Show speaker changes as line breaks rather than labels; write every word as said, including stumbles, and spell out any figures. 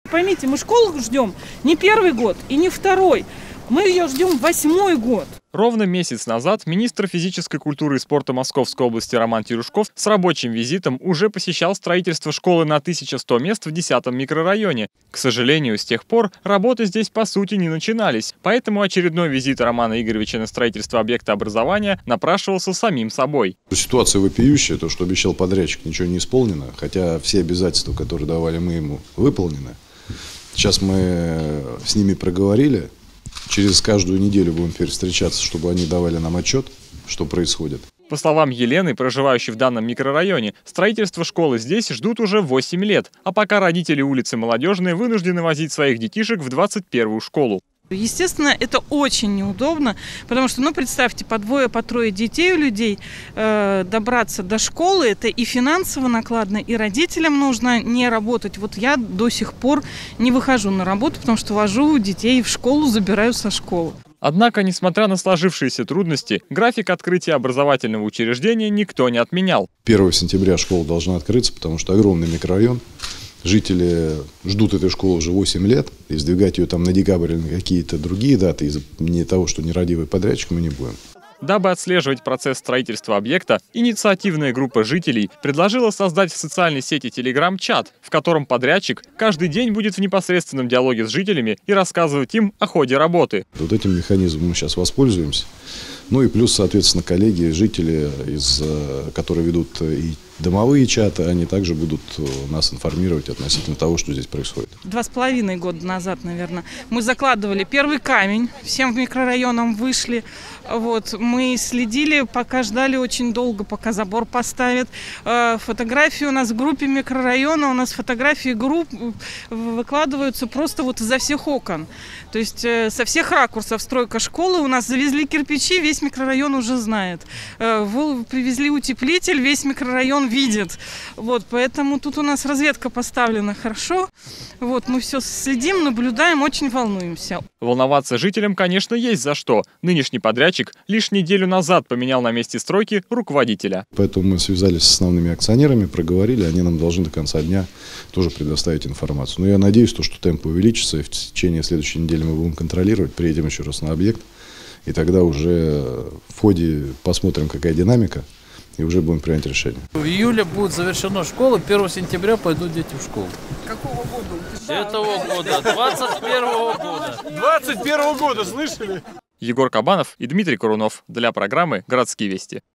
Поймите, мы школу ждем не первый год и не второй. Мы ее ждем восьмой год.
Ровно месяц назад министр физической культуры и спорта Московской области Роман Терешков с рабочим визитом уже посещал строительство школы на тысячу сто мест в десятом микрорайоне. К сожалению, с тех пор работы здесь по сути не начинались, поэтому очередной визит Романа Игоревича на строительство объекта образования напрашивался самим собой.
Ситуация вопиющая, то, что обещал подрядчик, ничего не исполнено, хотя все обязательства, которые давали мы ему, выполнены. Сейчас мы с ними проговорили. Через каждую неделю будем теперь встречаться, чтобы они давали нам отчет, что происходит.
По словам Елены, проживающей в данном микрорайоне, строительство школы здесь ждут уже восемь лет, а пока родители улицы Молодежной вынуждены возить своих детишек в двадцать первую школу.
Естественно, это очень неудобно, потому что, ну, представьте, по двое, по трое детей у людей э, добраться до школы, это и финансово накладно, и родителям нужно не работать. Вот я до сих пор не выхожу на работу, потому что вожу детей в школу, забираю со школы.
Однако, несмотря на сложившиеся трудности, график открытия образовательного учреждения никто не отменял.
первого сентября школа должна открыться, потому что огромный микрорайон. Жители ждут этой школы уже восемь лет, и сдвигать ее там на декабрь или на какие-то другие даты из-за не того, что нерадивый подрядчик, мы не будем.
Дабы отслеживать процесс строительства объекта, инициативная группа жителей предложила создать в социальной сети Telegram чат, в котором подрядчик каждый день будет в непосредственном диалоге с жителями и рассказывать им о ходе работы.
Вот этим механизмом мы сейчас воспользуемся. Ну и плюс, соответственно, коллеги, жители, из, которые ведут и домовые чаты, они также будут нас информировать относительно того, что здесь происходит.
Два с половиной года назад, наверное, мы закладывали первый камень, всем в микрорайонам вышли. Вот, мы следили, пока ждали очень долго, пока забор поставят. Фотографии у нас в группе микрорайона, у нас фотографии групп выкладываются просто вот изо всех окон. То есть со всех ракурсов стройка школы, у нас завезли кирпичи, весь микрорайон уже знает. Привезли утеплитель, весь микрорайон видит. Вот, поэтому тут у нас разведка поставлена хорошо. Вот, мы все следим, наблюдаем, очень волнуемся.
Волноваться жителям, конечно, есть за что. Нынешний подрядчик лишь неделю назад поменял на месте стройки руководителя.
Поэтому мы связались с основными акционерами, проговорили, они нам должны до конца дня тоже предоставить информацию. Но я надеюсь, что темп увеличится, и в течение следующей недели мы будем контролировать, приедем еще раз на объект, и тогда уже в ходе посмотрим, какая динамика, и уже будем принимать решение.
В июле будет завершена школа, первого сентября пойдут дети в школу.
Какого года?
Этого года, двадцать первого года.
двадцать первого года, слышали?
Егор Кабанов и Дмитрий Корунов для программы «Городские вести».